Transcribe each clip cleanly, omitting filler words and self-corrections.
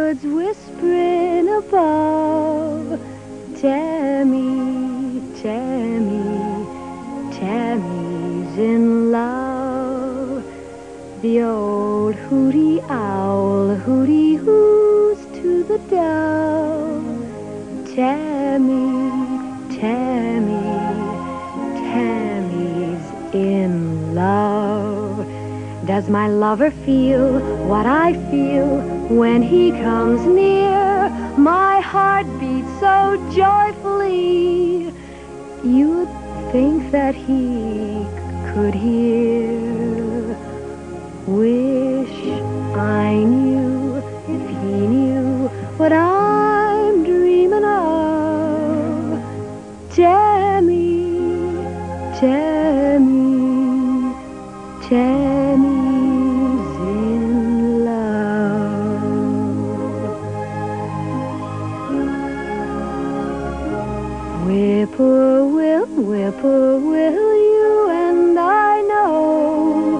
birds whispering above. Tammy, Tammy, Tammy's in love. The old hooty owl hooty hoos to the dove. Tammy, Tammy, Tammy's in love. Does my lover feel what I feel when he comes near? My heart beats so joyfully, you'd think that he could hear. Wish I knew if he knew what I'm dreaming of. Tammy, Tammy, Tammy's in love. Whippoorwill, whippoorwill, you and I know.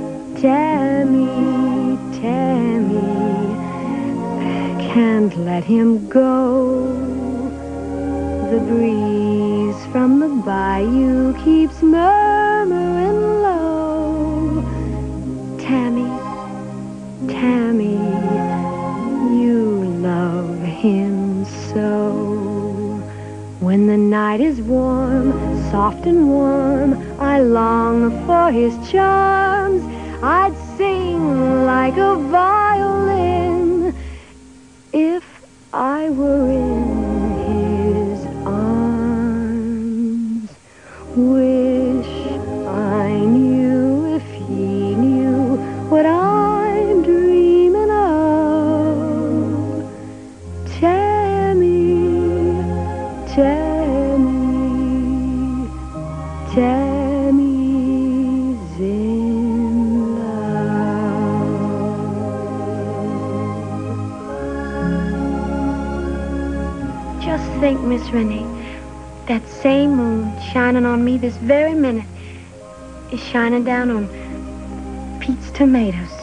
Tammy, Tammy, can't let him go. The breeze from the bayou keeps murmuring low. Tammy, Tammy, you love him so. When the night is warm, soft and warm, I long for his charms. I'd sing like a violin if I were in his arms. Wish I knew if he knew what I'm dreaming of. Tammy, Tammy, Tammy's in love. Just think, Miss Renee, that same moon shining on me this very minute is shining down on Pete's tomatoes.